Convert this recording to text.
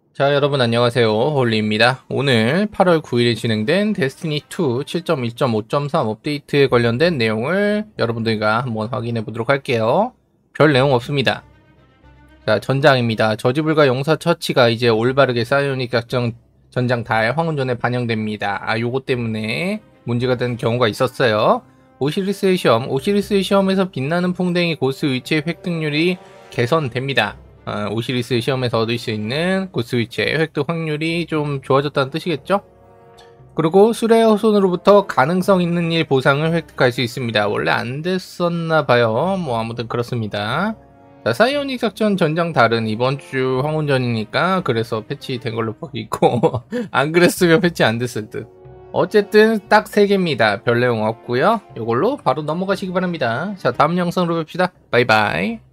자, 여러분 안녕하세요. 홀리입니다. 오늘 8월 9일에 진행된 데스티니2 7.1.5.3 업데이트에 관련된 내용을 여러분들과 한번 확인해 보도록 할게요. 별 내용 없습니다. 자, 전장입니다. 저지불가 용사 처치가 이제 올바르게 사이오닉 작전 전장 달 황혼전에 반영됩니다. 요거 때문에 문제가 된 경우가 있었어요. 오시리스의 시험에서 빛나는 풍뎅이 고스 위치의 획득률이 개선됩니다. 오시리스 시험에서 얻을 수 있는 고스 위치의 획득 확률이 좀 좋아졌다는 뜻이겠죠? 그리고 수레 호손으로부터 가능성 있는 일 보상을 획득할 수 있습니다. 원래 안 됐었나봐요. 뭐 아무튼 그렇습니다. 자, 사이오닉 작전 전장 달은 이번 주 황혼전이니까 그래서 패치된 걸로 보이고 안 그랬으면 패치 안 됐을 듯. 어쨌든 딱 3개입니다. 별 내용 없고요. 이걸로 바로 넘어가시기 바랍니다. 자, 다음 영상으로 뵙시다. 바이바이.